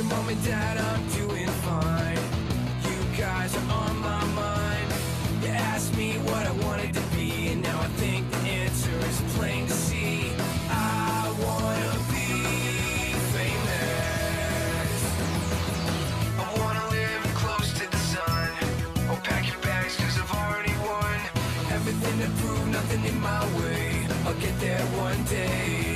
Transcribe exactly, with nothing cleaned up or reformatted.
mom and dad, I'm doing fine. You guys are on my mind. You asked me what I wanted to be, and now I think the answer is plain to see. I wanna be famous. I wanna live close to the sun. Oh, pack your bags, cause I've already won. Everything to prove, nothing in my way. I'll get there one day.